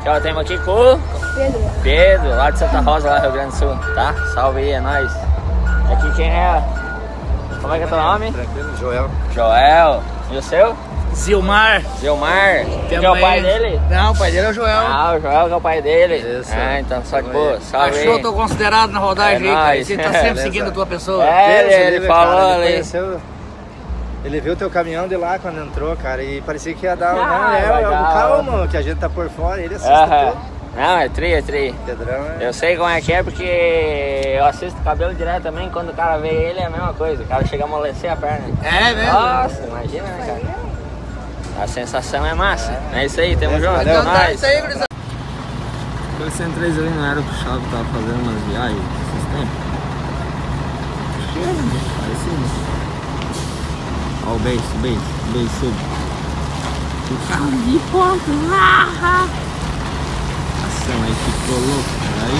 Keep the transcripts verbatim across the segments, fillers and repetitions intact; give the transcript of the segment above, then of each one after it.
Que ó, temos aqui com o Pedro. Pedro, lá de Santa Rosa, lá Rio Grande do Sul, tá? Salve aí, é nóis. Aqui quem é? Como é que é teu nome? Tranquilo, Joel. Joel. E o seu? Zilmar. Zilmar. Que é o pai dele? Não, o pai dele é o Joel. Ah, o Joel que é o pai dele. Isso. Ah, então só de boa. Salve Achou, aí. tô considerado na rodagem É aí, cara. nóis. Você tá sempre Beleza. seguindo a tua pessoa. É, ele, Deus ele livre, falou cara, ele ali. conheceu- Ele viu teu caminhão de lá quando entrou, cara, e parecia que ia dar um. Ah, Não, é, vai é, dar, calma, que a gente tá por fora, ele assiste Aham. tudo. Não, é tri, é tri. Pedrão é. Eu sei como é que é porque eu assisto cabelo direto também, quando o cara vê ele é a mesma coisa, o cara chega a amolecer a perna. É mesmo? Nossa, imagina, né, cara? A sensação é massa. É, isso aí, tamo É, junto. valeu. Então tá, Nós. isso aí, gurizada. Aquele cento e três ali não era o Puxado que tava fazendo umas viagens esses tempos? Acho que era, né? Parecido. Ó o beijo, o beijo, o beijo sub. O carro de ponto. Ah, ação aí ficou louco, aí.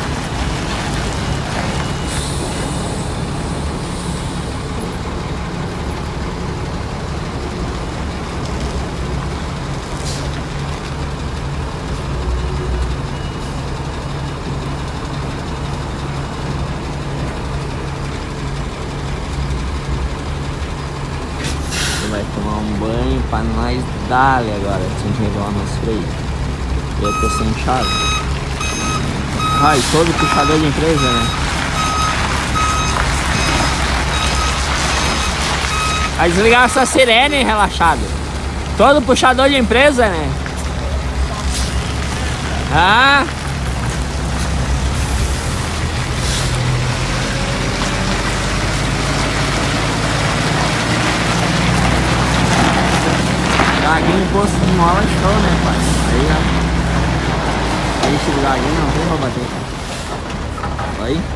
Vai tomar um banho pra nós dar-lhe agora, sem regular nosso freio. Eu tô sem chave. Ai, todo puxador de empresa, né? Vai desligar essa sirene, relaxado. Todo puxador de empresa, né? Ah! Gaguinho, posto de mola, show, né, pai? Aí, ó. Aí, esse gaguinho não tem pra bater, cara. Aí.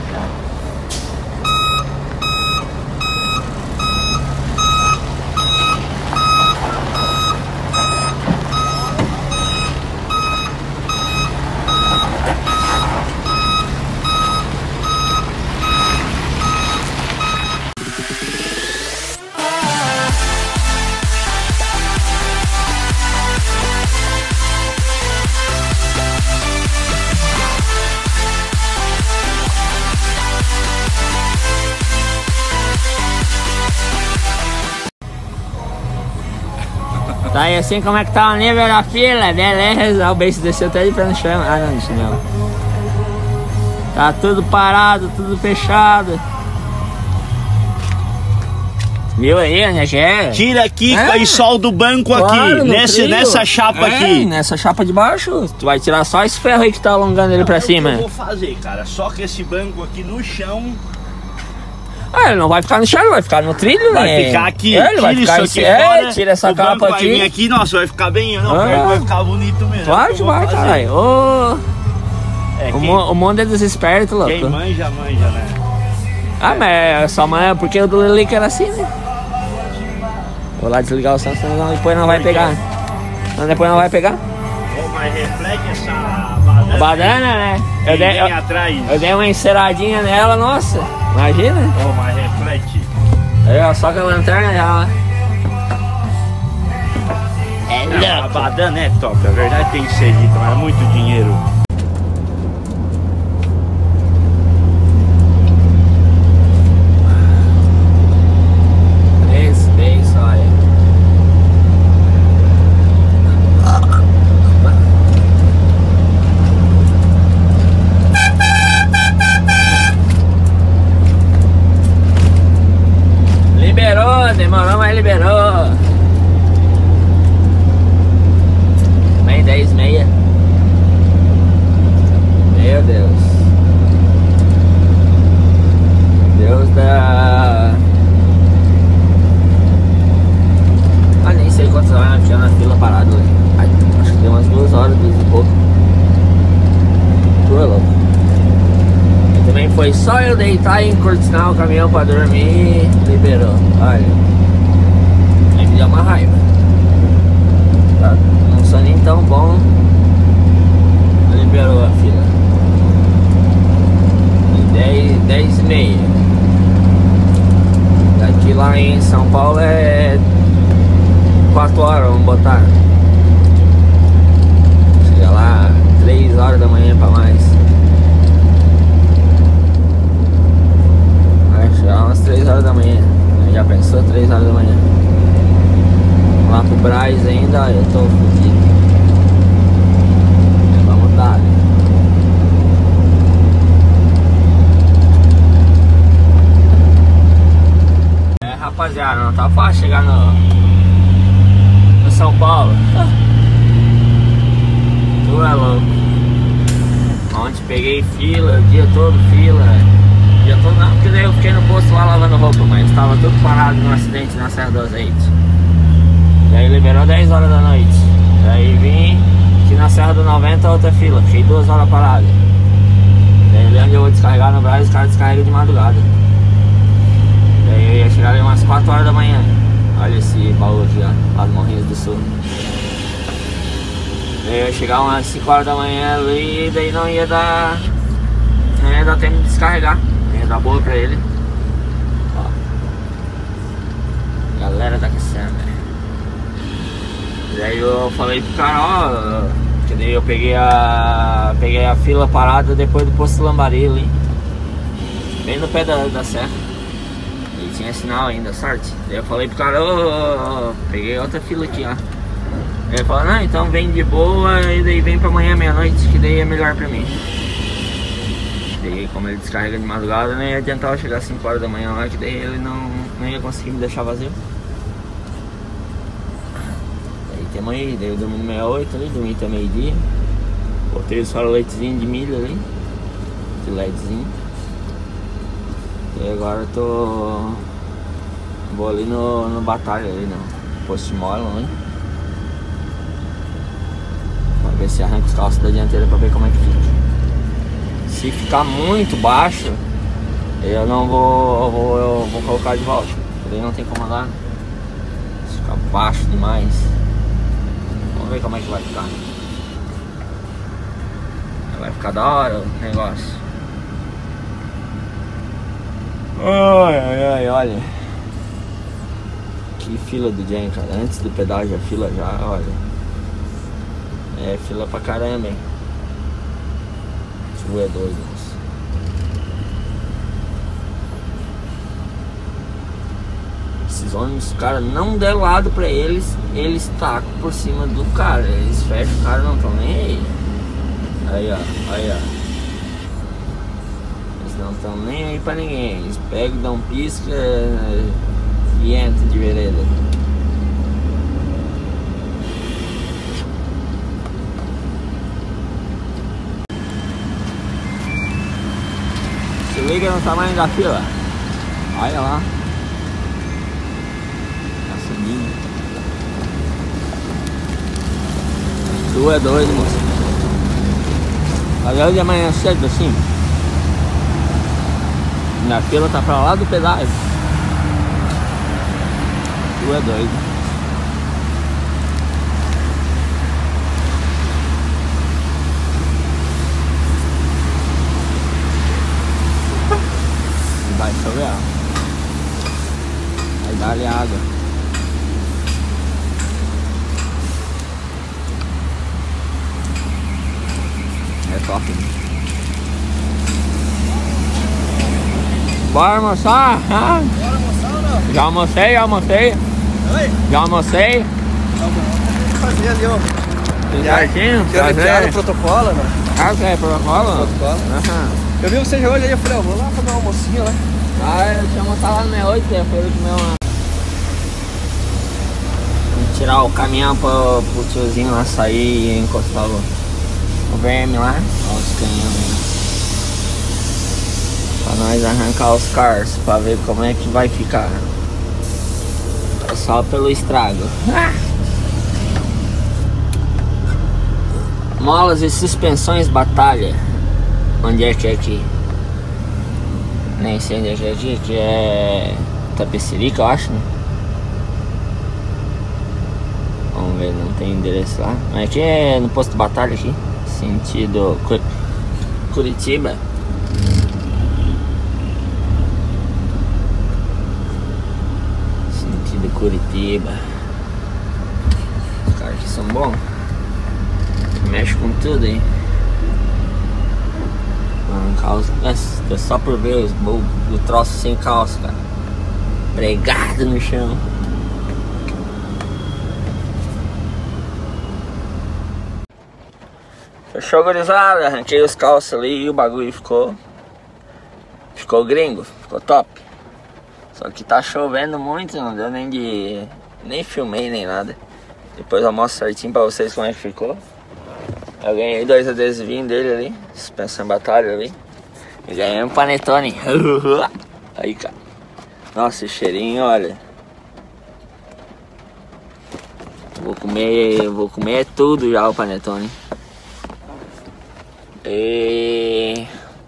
Tá aí assim, como é que tá o nível da fila? Beleza, o beijo desceu até de pé no chão. Ah, não, de chinelo. Tá tudo parado, tudo fechado. Viu aí, né, que é? Tira aqui É. e solda o banco Claro, aqui, no nesse, trilho. nessa chapa É, aqui. nessa chapa de baixo. Tu vai tirar só esse ferro aí que tá alongando ele Não, pra é o que cima. eu vou fazer, cara, só que esse banco aqui no chão Ah, ele não vai ficar no chão, ele vai ficar no trilho, vai né? ficar aqui. É, ele vai tira ficar isso em- aqui é, fora, tira essa o banco capa vai vir aqui. aqui, nossa, vai ficar bem, não, Ah. vai ficar bonito mesmo. Claro é o que eu vou vai, fazer. caralho. Ô, É, o, quem, mu- o mundo é desesperto, louco. quem manja, manja, né? Ah, mas é só manhã, porque o do Lilique era assim, né? Vou lá desligar o som, senão depois não vai pegar. Senão depois não vai pegar. Ô, mas reflete essa badana, Badana, né? Eu Quem dei, vem eu, atrás. eu dei uma enceradinha nela, nossa. Imagina. Ô, mas reflete. Aí, ó, só com a lanterna já, ó. É Não, a louco. badana é top, a verdade tem que ser dita, mas é muito dinheiro. Três, três, olha. Liberou, demorou, mas liberou. Bem, dez e meia. Meu Deus. Deus da... Ah, nem sei quantas horas tinha na fila parado hoje. Ai, acho que tem umas duas horas, duas e pouco. Tu é louco. E também foi só eu deitar e encurtinar o caminhão pra dormir. Liberou. Olha. Aí me deu uma raiva. Tá num soninho tão bom. Liberou a fila. dez, dez e meia. Daqui lá em São Paulo é quatro horas, vamos botar. Chega lá chegar, não tá fácil chegar no, no São Paulo. Tu é louco. Ontem peguei fila, o dia todo fila. O dia todo não, porque daí eu fiquei no posto lá lavando roupa, mas tava tudo parado no acidente na Serra do Azeite. Daí liberou dez horas da noite. Daí vim aqui na Serra do noventa, outra fila, fiquei duas horas parado. Daí onde eu vou descarregar no Brás, os caras descarregam de madrugada. Daí eu ia chegar ali umas quatro horas da manhã. Olha esse baú aqui, ó, lá do Morrinhos do Sul. Daí eu ia chegar umas cinco horas da manhã ali, e daí não ia dar. Não ia dar tempo de descarregar. Não ia dar boa pra ele. Ó. Galera da Cassandra. Daí eu falei pro cara, ó. Que daí eu peguei a. Peguei a fila parada depois do posto Lambari ali. Bem no pé da, da serra. E tinha sinal ainda, sorte. Daí eu falei pro cara, ô, peguei outra fila aqui, ó. Ele falou, não, então vem de boa e daí vem pra amanhã meia-noite, que daí é melhor pra mim. Daí como ele descarrega de madrugada, nem ia adiantar eu chegar às cinco horas da manhã lá, que daí ele não, não ia conseguir me deixar vazio. Daí temos aí, daí eu dormi no sessenta e oito ali, dormi até meio-dia. Botei só o leitezinho de milho ali, de leitezinho. E agora eu tô... Vou ali no, no Batalha ali, no posto de mola ali. Pra ver se arranca os calços da dianteira pra ver como é que fica. Se ficar muito baixo, eu não vou, eu vou, eu vou colocar de volta. Daí não tem como andar. Se ficar baixo demais, vamos ver como é que vai ficar. Vai ficar da hora o negócio. Ai, ai, ai, olha. Que fila do Jen, cara. Antes do pedágio a fila já, olha. É fila pra caramba, hein. Tu é doido, moço. Esses ônibus, cara, não der lado pra eles, eles tacam por cima do cara. Eles fecham o cara, não estão nem aí. Aí, ó, aí, ó. Eles não estão nem aí pra ninguém. Eles pegam, dão um pisca e entram de vereda. Se liga no tamanho da fila. Olha lá. Tá subindo. Tu é doido, moço. Olha de amanhã cedo assim. Minha fila tá pra lá do pedágio. Tu é doido. Vai chover, ó. Vai dar-lhe água. É top, né? Bora almoçar? Ah? Bora almoçar ou não? Já almocei, já almocei. Oi? Já almocei. Tá bom. Fazer ali, ó. Tudo certinho? Quero entrar no protocolo, né? Ah, você é protocolo? Protocolo. Aham. Eu vi você já olha aí, eu falei, ó, vou lá fazer um almocinho lá. Ah, eu tinha montado lá no sessenta e oito, né? Foi eu comer uma... Vamos tirar o caminhão pro, pro tiozinho lá sair e encostar o, o verme lá. Olha os canhões. Pra nós arrancar os cars, pra ver como é que vai ficar. É só pelo estrago. Ah! Molas e suspensões Batalha. Onde é que é aqui? Nem sei onde é que é aqui, que é Tapecerica, eu acho, né? Vamos ver, não tem endereço lá. Mas aqui é no posto de Batalha aqui, sentido Cur Curitiba. Sentido Curitiba. Os caras aqui são bons. Mexe com tudo, hein? Calça. É só por ver os, o, o troço sem calça, cara. Pregado no chão. Fechou, gurizada. Arranquei os calços ali e o bagulho ficou. Ficou gringo, ficou top. Só que tá chovendo muito, não deu nem de... nem filmei nem nada. Depois eu mostro certinho pra vocês como é que ficou. Eu ganhei dois adesivinhos dele ali, suspensão em batalha ali. E ganhei um panetone. Aí, cara. Nossa, esse cheirinho, olha. Vou comer, vou comer tudo já o panetone. E...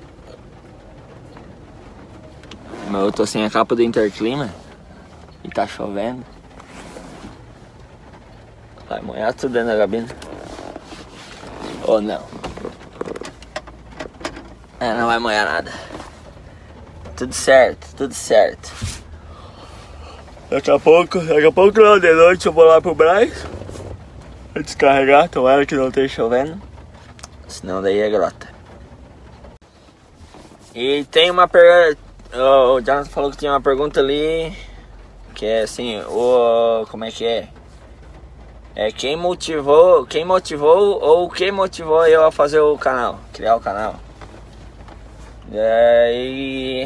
Mas eu tô sem a capa do Interclima. E tá chovendo. Vai molhar tudo dentro da cabine. Ou não? É, não vai molhar nada. Tudo certo, tudo certo. Daqui a pouco, daqui a pouco não, de noite eu vou lá pro Braz. Vou descarregar, tomara que não esteja chovendo. Senão daí é grota. E tem uma pergunta. O Jonathan falou que tinha uma pergunta ali. Que é assim, o. Como é que é? É quem motivou. Quem motivou ou quem motivou eu a fazer o canal, criar o canal. Daí.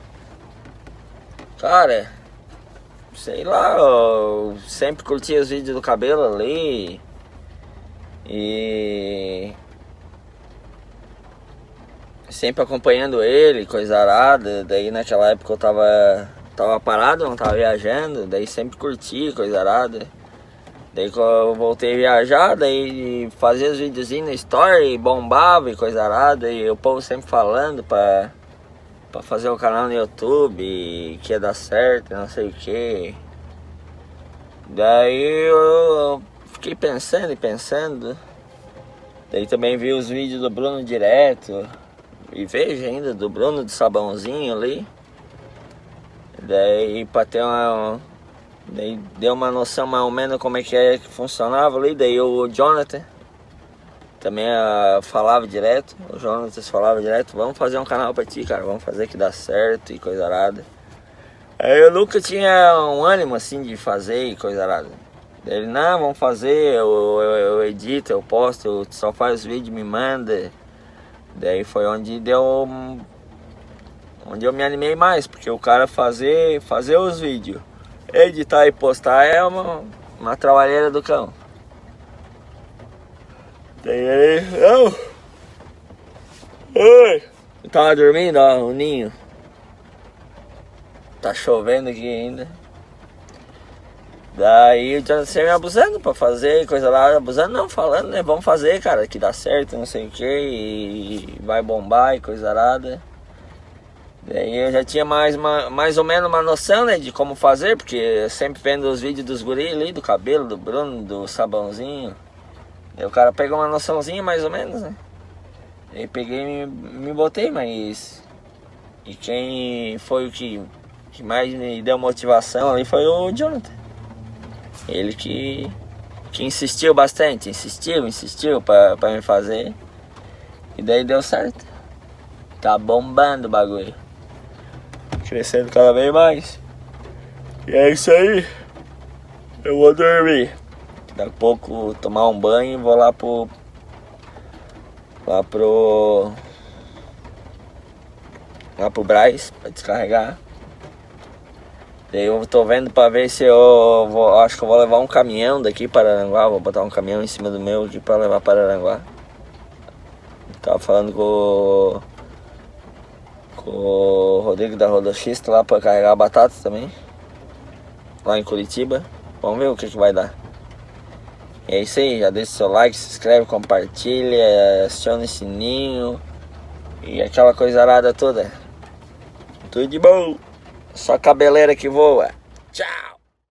Cara, sei lá, eu sempre curti os vídeos do cabelo ali. E sempre acompanhando ele, coisa arada. Daí naquela época eu tava, tava parado, não tava viajando. Daí sempre curti, coisa arada. Daí quando eu voltei a viajar, daí fazia os videozinhos na story, bombava e coisa arada. E o povo sempre falando pra, pra fazer o canal no YouTube, que ia dar certo, não sei o que. Daí eu fiquei pensando e pensando. Daí também vi os vídeos do Bruno direto. E vejo ainda do Bruno do sabãozinho ali. Daí pra ter uma... Daí deu uma noção mais ou menos como é que é que funcionava ali. Daí o Jonathan também uh, falava direto. O Jonathan falava direto: vamos fazer um canal pra ti, cara, vamos fazer que dá certo e coisa arada. Aí eu nunca tinha um ânimo assim de fazer e coisa arada. Daí ele: não, vamos fazer, eu, eu, eu edito, eu posto, eu só faz os vídeos, me manda. Daí foi onde deu... Onde eu me animei mais, porque o cara fazer, fazer os vídeos, editar e postar é uma, uma trabalheira do cão. Daí ele... Não! Oi! Eu tava dormindo, ó, o ninho. Tá chovendo aqui ainda. Daí o Jonathan me abusando pra fazer coisa lá, abusando não, falando, né, vamos fazer, cara, que dá certo, não sei o que, e vai bombar e coisa arada. Daí eu já tinha mais, uma, mais ou menos uma noção, né, de como fazer, porque eu sempre vendo os vídeos dos guris ali, do cabelo, do Bruno, do sabãozinho. Daí o cara pegou uma noçãozinha mais ou menos, né. Daí peguei e me, me botei, mas... E quem foi o que, que mais me deu motivação ali foi o Jonathan. Ele que, que insistiu bastante, insistiu, insistiu pra, pra me fazer. E daí deu certo. Tá bombando o bagulho. Crescendo cada vez mais. E é isso aí. Eu vou dormir. Daqui a pouco tomar um banho e vou lá pro... Lá pro... Lá pro Braz pra descarregar. Daí eu tô vendo pra ver se eu vou, acho que eu vou levar um caminhão daqui para Araranguá. Vou botar um caminhão em cima do meu aqui pra levar para Araranguá. Tava falando com o, com o Rodrigo da Rodoxista lá pra carregar a batata também. Lá em Curitiba. Vamos ver o que que vai dar. E é isso aí, já deixa seu like, se inscreve, compartilha, aciona o sininho. E aquela coisa arada toda. Tudo de bom. Só cabeleira que voa. Tchau.